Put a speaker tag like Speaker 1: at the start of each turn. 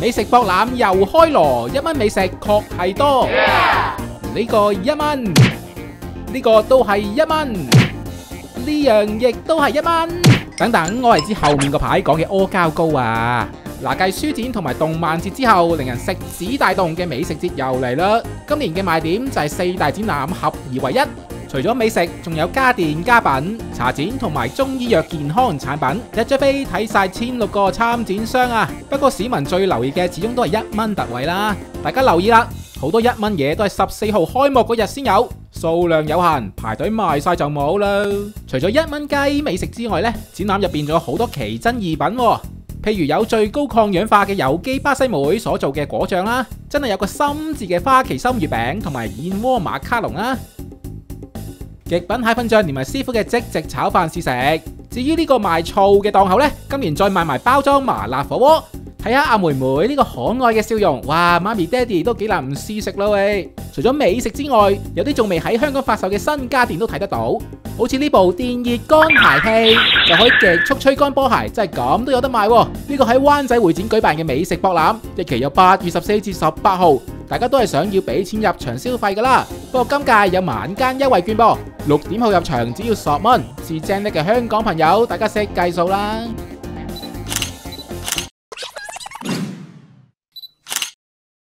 Speaker 1: 美食博覽又開鑼，1蚊美食確係多。呢個1蚊，呢個都係1蚊，呢樣亦都係1蚊。等等，我係指後面個牌講嘅阿膠糕啊！嗱，繼書展同埋動漫節之後，令人食指大動嘅美食節又嚟啦。今年嘅賣點就係4大展覽合而為一。除咗美食，仲有家電家品、茶展同埋中醫藥健康產品。一張飛睇晒1006個參展商啊！不過市民最留意嘅始終都係1蚊特惠啦。大家留意啦，好多1蚊嘢都係14號開幕嗰日先有，數量有限，排隊賣晒就冇啦。除咗1蚊雞美食之外呢，展覽入邊仲有好多奇珍異品喎。譬如有最高抗氧化嘅有機巴西莓所做嘅果醬啦，真係有個心字嘅花旗參月餅同埋燕窩馬卡龍啦。極品蟹粉醬連埋師傅嘅即席炒飯試食。至於呢個賣醋嘅檔口呢，今年再賣埋包裝麻辣火鍋。睇下阿妹妹呢個可愛嘅笑容，哇！媽咪爹哋都幾難唔試食啦喂！除咗美食之外，有啲仲未喺香港發售嘅新家電都睇得到，好似呢部電熱乾鞋器，就可以極速吹乾波鞋，真係咁都有得賣喎！呢個喺灣仔會展舉辦嘅美食博覽，日期有8月14至18號，大家都係想要俾錢入場消費噶啦。不過今屆有晚間優惠券噃，6點後入場只要10蚊，是正叻嘅香港朋友，大家識計數啦。